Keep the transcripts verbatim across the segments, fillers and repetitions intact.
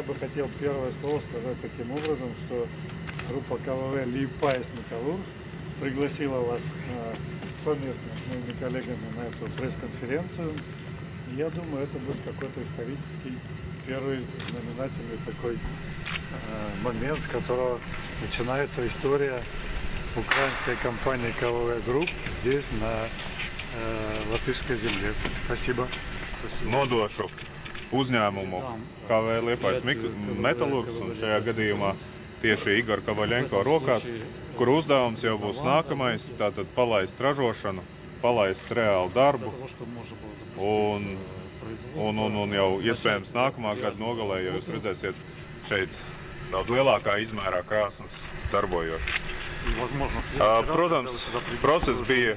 я бы хотел первое слово сказать таким образом, что группа КВВ «Лиепаес Металлург» пригласила вас э, совместно с моими коллегами на эту пресс-конференцию. И я думаю, это будет какой-то исторический первый знаменательный такой э, момент, с которого начинается история украинской компании КВВ Групп здесь, на э, латышской земле. Спасибо. Nodošu uzņēmumu K V Liepājas Metalurgs, un šajā gadījumā tieši Igora Kovaļenko rokās, kur uzdevums jau būs nākamais, tātad palaist ražošanu, palaist reālu darbu, un, un, un, un jau iespējams nākamā gada nogalē, jo jūs redzēsiet šeit daudz lielākā izmērā krāsnes darbojošas. Protams, process bija,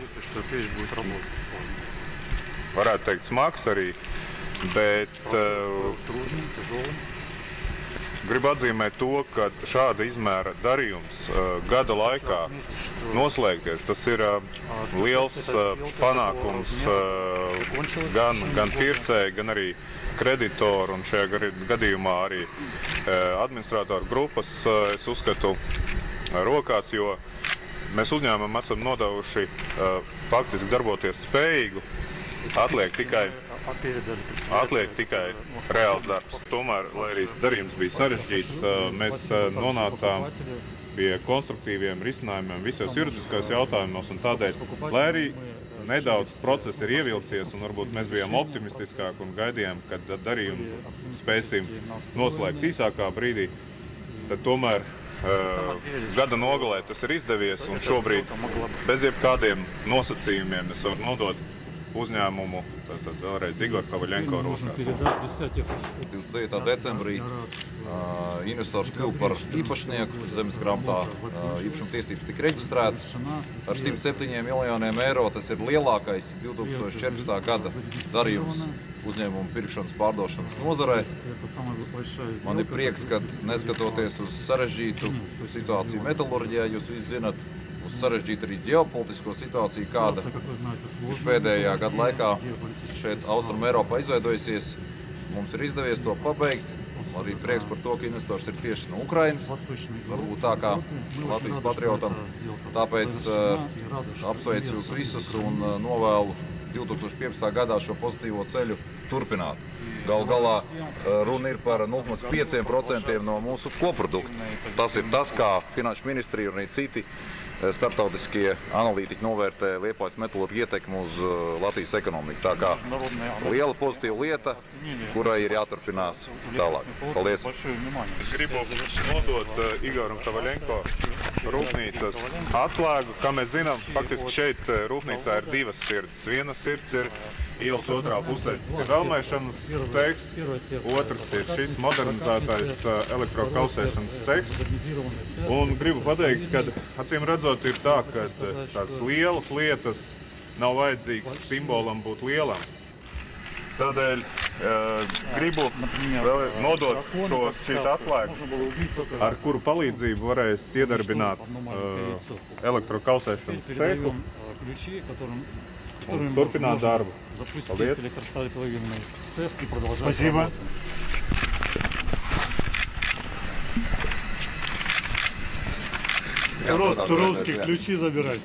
varētu teikt, smags arī, bet uh, gribu atzīmēt to, ka šāda izmēra darījums uh, gada laikā noslēgties, tas ir uh, liels uh, panākums uh, gan, gan pircēji, gan arī kreditoru, un šajā gadījumā arī uh, administratoru grupas, uh, es uzskatu, rokās, jo mēs uzņēmumam esam nodevuši uh, faktiski darboties spējīgu, atliek tikai, atliek tikai reāls darbs. Tomēr, lai arī darījums bija sarežģīts, uh, mēs uh, nonācām pie konstruktīviem risinājumiem visos juridiskajos jautājumos, un tādēļ, lai arī nedaudz process ir ievilcies, un varbūt mēs bijām optimistiskāki un gaidījām, kad darījumu spēsim noslēgt īsākā brīdī, tad tomēr uh, gada nogalē tas ir izdevies, un šobrīd bez jebkādiem nosacījumiem es varu nodot uzņēmumu, tad vēlreiz Igora Kovaļenko rokās. divdesmit devītā decembrī uh, investors kļuva par īpašnieku, zemes grāmatā uh, īpašuma tiesības tika reģistrētas ar simt septiņiem miljoniem eiro. Tas ir lielākais divs tūkstoši četrpadsmitā gada darījums uzņēmumu pirkšanas pārdošanas nozarē. Man ir prieks, ka neskatoties uz sarežģītu situāciju metalurģijā, jūs visi zinat, uz sarežģītu arī ģeopolitisko situāciju, kāda pēdējā gada laikā šeit Austrum Eiropā izveidojusies. Mums ir izdevies to pabeigt. Arī prieks par to, ka investors ir tieši no Ukrainas, varbūt tā kā Latvijas patriotam. Tāpēc uh, apsveicu jūs visus un uh, novēlu divs tūkstoši piecpadsmitā gadā šo pozitīvo ceļu turpināt. Galu galā runa ir par nulle komats pieci procenti no mūsu koprodukta. Tas ir tas, kā Finanšu ministrija un arī citi starptautiskie analītiķi novērtē Liepājas Metalurga ietekmi uz Latvijas ekonomiku. Tā kā liela pozitīva lieta, kurai ir jāturpinās tālāk. Paldies! Es gribu nodot uh, Igoram Kovaļenko rūpnīcas atslēgu. Kā mēs zinām, faktiski šeit rūpnīcā ir divas sirds. Viena sirds ir ielas otrā pusē. Tas ir velmēšanas cehs, otrs ir šis modernizētais uh, elektrokausēšanas cehs. Un gribu pateikt, ka acīm redzot ir tā, ka tādas lielas lietas nav vajadzīgas simbolam būt lielam. Tādēļ uh, gribu vēl nodot šo šīs atslēgas, ar kuru palīdzību varēs iedarbināt uh, elektrokausēšanas cehu un turpināt darbu. Paldies! Спасибо. Туровский, ключи забирать.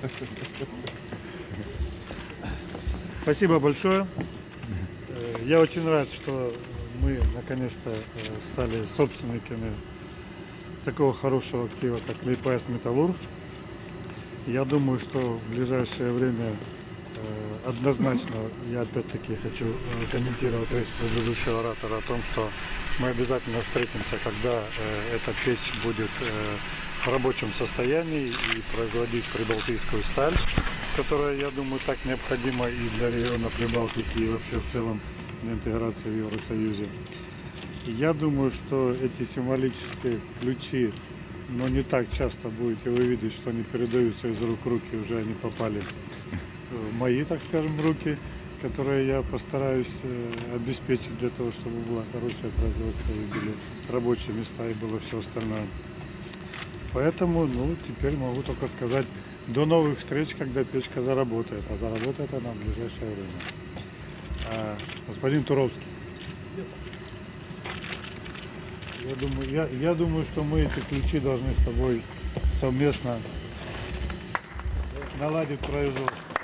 Спасибо большое. Я очень рад, что мы наконец-то стали собственниками такого хорошего актива, как Лиепаес Металлург. Я думаю, что в ближайшее время однозначно, я опять-таки хочу комментировать речь предыдущего оратора о том, что мы обязательно встретимся, когда эта печь будет в рабочем состоянии и производить прибалтийскую сталь, которая, я думаю, так необходима и для региона Прибалтики, и вообще в целом для интеграции в Евросоюзе. И я думаю, что эти символические ключи, но не так часто будете вы видеть, что они передаются из рук в руки, уже они попали в мои, так скажем, руки, которые я постараюсь обеспечить для того, чтобы было хорошее производство, и были рабочие места, и было все остальное. Поэтому, ну, теперь могу только сказать, до новых встреч, когда печка заработает, а заработает она в ближайшее время. А, господин Туровский. Я Я думаю, я, я думаю, что мы эти ключи должны с тобой совместно наладить производство.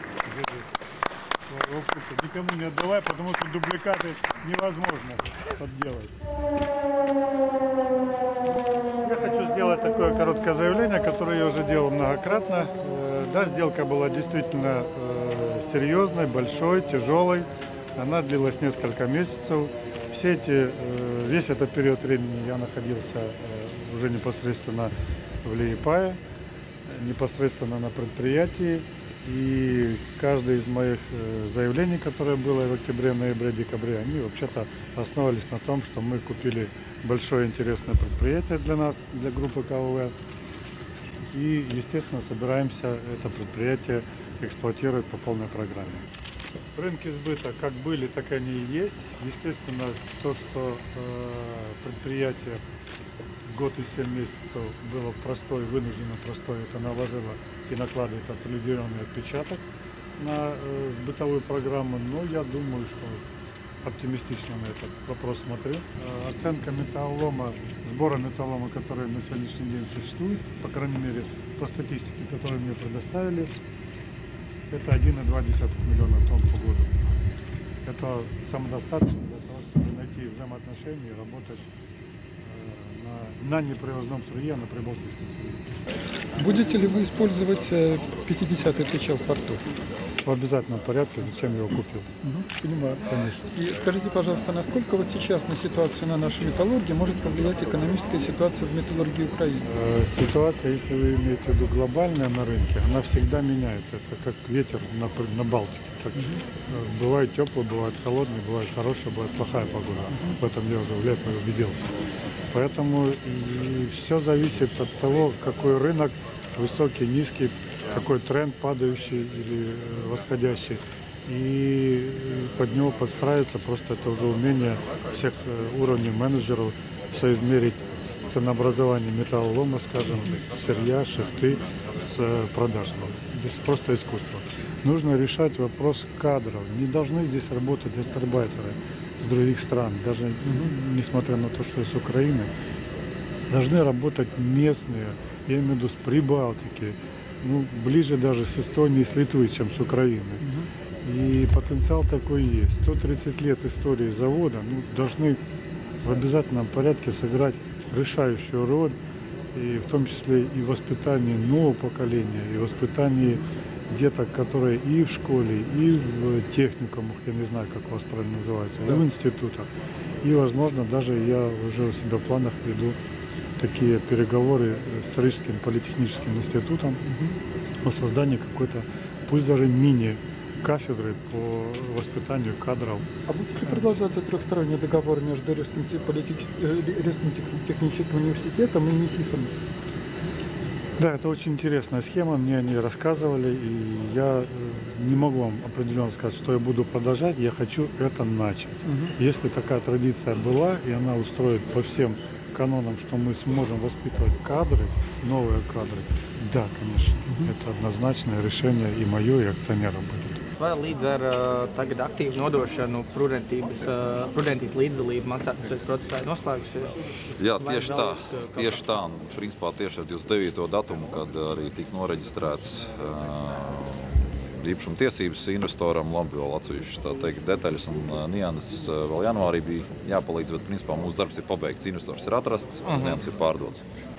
Никому не отдавай, потому что дубликаты невозможно подделать. Я хочу сделать такое короткое заявление, которое я уже делал многократно. Да, сделка была действительно серьезной, большой, тяжелой. Она длилась несколько месяцев. Все эти, весь этот период времени я находился уже непосредственно в Лиепае, непосредственно на предприятии. И каждое из моих заявлений, которое было в октябре, ноябре, декабре, они вообще-то основывались на том, что мы купили большое интересное предприятие для нас, для группы КВВ. И, естественно, собираемся это предприятие эксплуатировать по полной программе. Рынки сбыта как были, так и они и есть. Естественно, то, что э, предприятие год и семь месяцев было простой, вынужденно простой, это наложило и накладывает определенный отпечаток на э, бытовую программу, но я думаю, что оптимистично на этот вопрос смотрю. Э, оценка металлолома, сбора металлолома, который на сегодняшний день существует, по крайней мере, по статистике, которую мне предоставили, это один и два десятых миллиона тонн по году. Это самодостаточно для того, чтобы найти взаимоотношения и работать на непривозном сырье, а на прибалтийском сырье. Будете ли вы использовать пятидесятый причал в порту? В обязательном порядке, зачем я его купил. Угу, понимаю. Конечно. И скажите, пожалуйста, насколько вот сейчас на ситуацию на нашей металлургии может повлиять экономическая ситуация в металлургии Украины? Э, ситуация, если вы имеете в виду глобальная на рынке, она всегда меняется. Это как ветер на, на Балтике. Так, угу. э, бывает теплый, бывает холодный, бывает хорошая, бывает плохая погода. Угу. В этом я уже в лето убедился. Поэтому и все зависит от того, какой рынок, высокий, низкий, какой тренд падающий или восходящий. И под него подстраиваться просто это уже умение всех уровней менеджеров соизмерить ценообразование металлолома, скажем, сырья, шахты с продажами. То есть просто искусство. Нужно решать вопрос кадров. Не должны здесь работать гастарбайтеры с других стран, даже mm-hmm. несмотря на то, что из Украины. Должны работать местные, я имею в виду с Прибалтики, ну, ближе даже с Эстонии, с Литвы, чем с Украины. Mm-hmm. И потенциал такой есть. сто тридцать лет истории завода, ну, должны в обязательном порядке сыграть решающую роль, и в том числе и в воспитании нового поколения, и в воспитании деток, которые и в школе, и в техникумах, я не знаю, как у вас правильно называется, да. и в институтах. И, возможно, даже я уже у себя в планах веду такие переговоры с Рижским политехническим институтом угу. о создании какой-то, пусть даже мини-кафедры по воспитанию кадров. А будет ли продолжаться трехсторонний договор между Рижским, Рижским техническим университетом и МИСИСом? Да, это очень интересная схема, мне они рассказывали, и я не могу вам определенно сказать, что я буду продолжать, я хочу это начать. Угу. Если такая традиция была, и она устроит по всем канонам, что мы сможем воспитывать кадры, новые кадры, да, конечно, угу. это однозначное решение и мое, и акционеров будет. Vai līdz ar uh, tagad aktīvu nodošanu prudentības, uh, prudentības līdzdalību maksātnespējas procesā ir noslēgusies? Jā, tieši tā, tieši tā. Un, principā tieši ar divdesmit devīto datumu, kad arī tika noreģistrēts uh, īpašuma tiesības investoram, labi vēl atsevišķi tā teikt detaļas un uh, nianses uh, vēl janvārī bija jāpalīdz, bet principā mūsu darbs ir pabeigts, investors ir atrasts, uzņēmums ir pārdots.